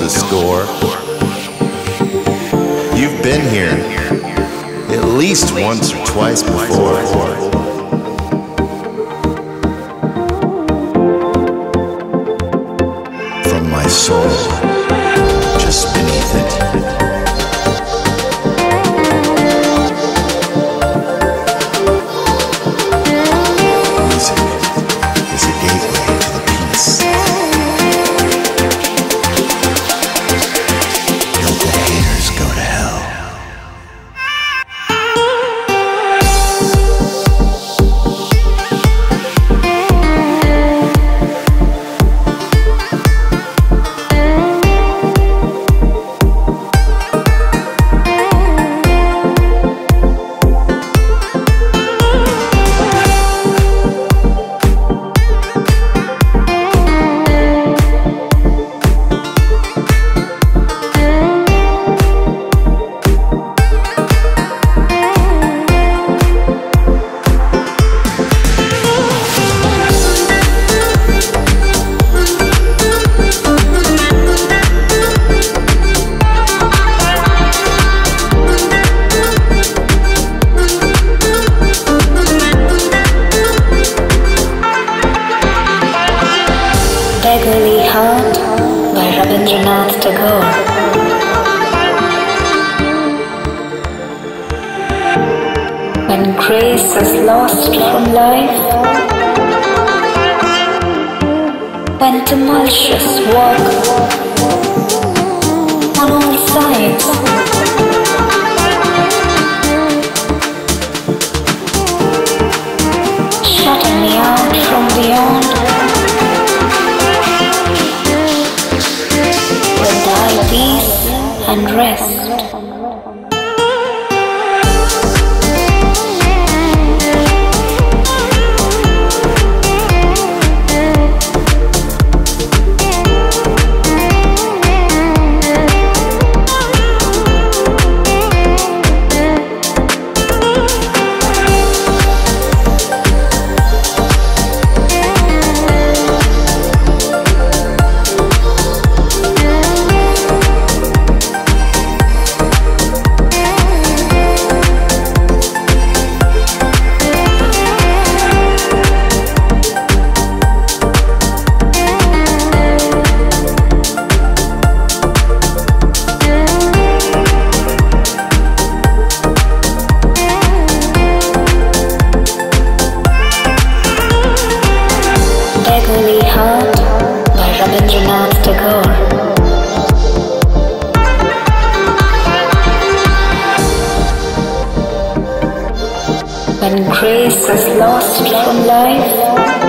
the score. You've been here at least once or twice before. From my soul, just beneath it. Beggarly Heart by Rabindranath Tagore. When grace is lost from life, when tumultuous walk on all sides, shutting me out from beyond, peace and rest. Beggarly Heart by Rabindranath Tagore. When grace is lost from life,